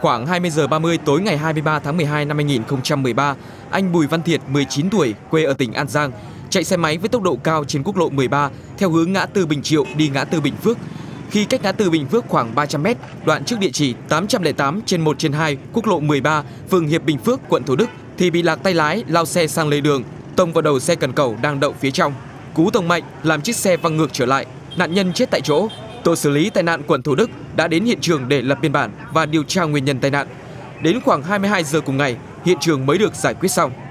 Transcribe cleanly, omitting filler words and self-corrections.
Khoảng 20 giờ 30 tối ngày 23 tháng 12 năm 2013, anh Bùi Văn Thiệt, 19 tuổi, quê ở tỉnh An Giang, chạy xe máy với tốc độ cao trên quốc lộ 13 theo hướng ngã tư Bình Triệu đi ngã tư Bình Phước. Khi cách ngã tư Bình Phước khoảng 300 m, đoạn trước địa chỉ 808/1/2 quốc lộ 13, phường Hiệp Bình Phước, quận Thủ Đức, thì bị lạc tay lái lao xe sang lề đường, tông vào đầu xe cần cẩu đang đậu phía trong. Cú tông mạnh làm chiếc xe văng ngược trở lại, nạn nhân chết tại chỗ. Tổ xử lý tai nạn quận Thủ Đức đã đến hiện trường để lập biên bản và điều tra nguyên nhân tai nạn. Đến khoảng 22 giờ cùng ngày, hiện trường mới được giải quyết xong.